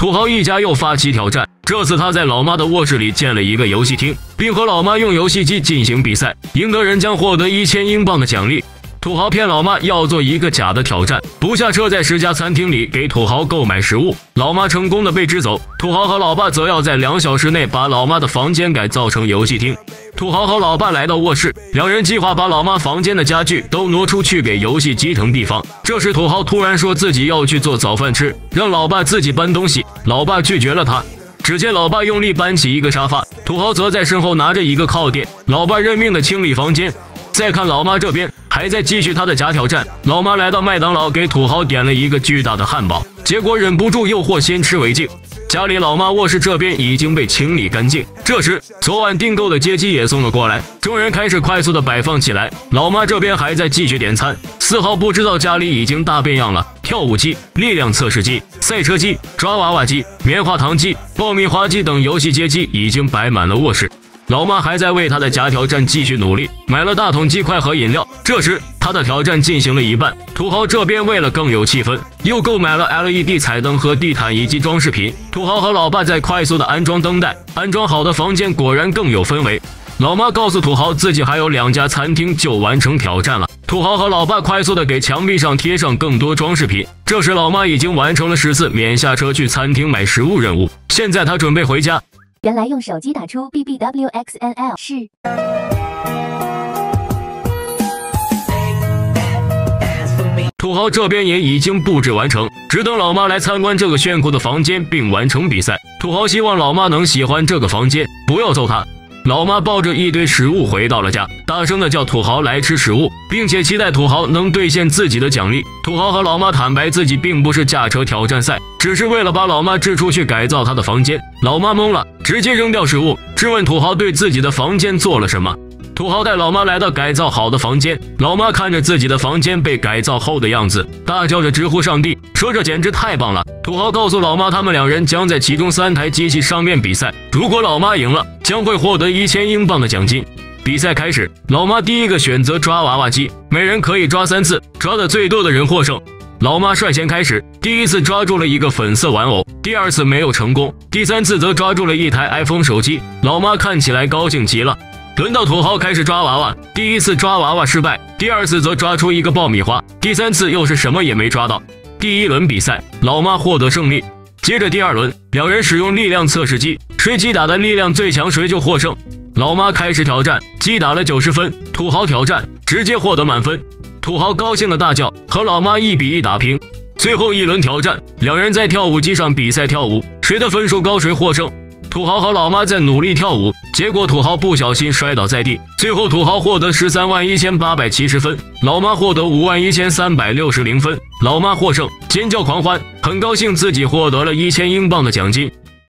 土豪一家又发起挑战。这次他在老妈的卧室里建了一个游戏厅，并和老妈用游戏机进行比赛，赢得人将获得1000英镑的奖励。土豪骗老妈要做一个假的挑战，不下车在10家餐厅里给土豪购买食物，老妈成功的被支走。土豪和老爸则要在2小时内把老妈的房间改造成游戏厅。土豪和老爸来到卧室，两人计划把老妈房间的家具都挪出去给游戏机腾地方。这时土豪突然说自己要去做早饭吃，让老爸自己搬东西，老爸拒绝了他。只见老爸用力搬起一个沙发，土豪则在身后拿着一个靠垫，老爸认命的清理房间。再看老妈这边还在继续她的假挑战，老妈来到麦当劳给土豪点了一个巨大的汉堡，结果忍不住诱惑先吃为敬。家里老妈卧室这边已经被清理干净，这时昨晚订购的街机也送了过来，众人开始快速的摆放起来。老妈这边还在继续点餐，丝毫不知道家里已经大变样了，跳舞机、力量测试机、赛车机、抓娃娃机、棉花糖机、爆米花机等游戏街机已经摆满了卧室。老妈还在为她的假挑战继续努力，买了大桶鸡块和饮料。这时她的挑战进行了一半，土豪这边为了更有气氛，又购买了 LED 彩灯和地毯以及装饰品。土豪和老爸在快速的安装灯带，安装好的房间果然更有氛围。老妈告诉土豪自己还有2家餐厅就完成挑战了。土豪和老爸快速的给墙壁上贴上更多装饰品。这时老妈已经完成了10次免下车去餐厅买食物任务，现在她准备回家。 原来用手机打出 BBWXNL 是。 土豪这边也已经布置完成，只等老妈来参观这个炫酷的房间并完成比赛。土豪希望老妈能喜欢这个房间，不要揍他。老妈抱着一堆食物回到了家，大声的叫土豪来吃食物，并且期待土豪能兑现自己的奖励。土豪和老妈坦白自己并不是驾车挑战赛，只是为了把老妈支出去改造他的房间。老妈懵了，直接扔掉食物，质问土豪对自己的房间做了什么。土豪带老妈来到改造好的房间，老妈看着自己的房间被改造后的样子，大叫着直呼上帝，说这简直太棒了。土豪告诉老妈，他们2人将在其中3台机器上面比赛，如果老妈赢了，将会获得1000英镑的奖金。比赛开始，老妈第一个选择抓娃娃机，每人可以抓3次，抓的最多的人获胜。老妈率先开始，第1次抓住了一个粉色玩偶，第2次没有成功，第3次则抓住了一台 iPhone 手机。老妈看起来高兴极了。轮到土豪开始抓娃娃，第1次抓娃娃失败，第2次则抓出一个爆米花，第3次又是什么也没抓到。第1轮比赛，老妈获得胜利。接着第2轮，2人使用力量测试机，谁击打的力量最强谁就获胜。老妈开始挑战，击打了90分，土豪挑战直接获得满分。土豪高兴的大叫，和老妈1比1打平。最后1轮挑战，2人在跳舞机上比赛跳舞，谁的分数高谁获胜。土豪和老妈在努力跳舞，结果土豪不小心摔倒在地，最后土豪获得131870分，老妈获得51360分，老妈获胜，尖叫狂欢，很高兴自己获得了1000英镑的奖金。